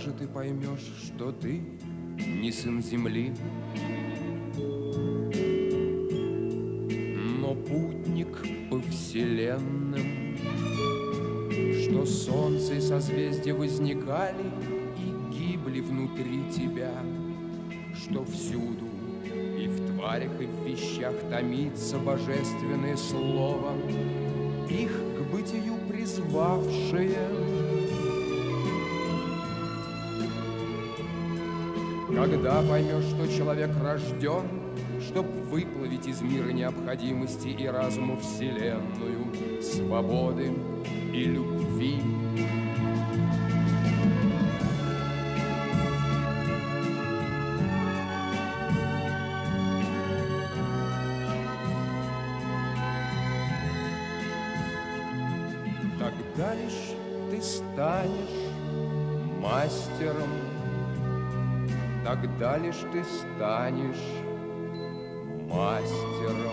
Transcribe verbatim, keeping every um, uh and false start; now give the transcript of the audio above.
же ты поймешь, что ты не сын земли, но путник по вселенным, что солнце и созвездия возникали и гибли внутри тебя, что всюду и в тварях, и в вещах томится божественное слово, их к бытию призвавшее. Когда поймешь, что человек рожден, чтоб выплавить из мира необходимости и разума вселенную, свободы и любви. Тогда лишь ты станешь мастером, тогда лишь ты станешь мастером.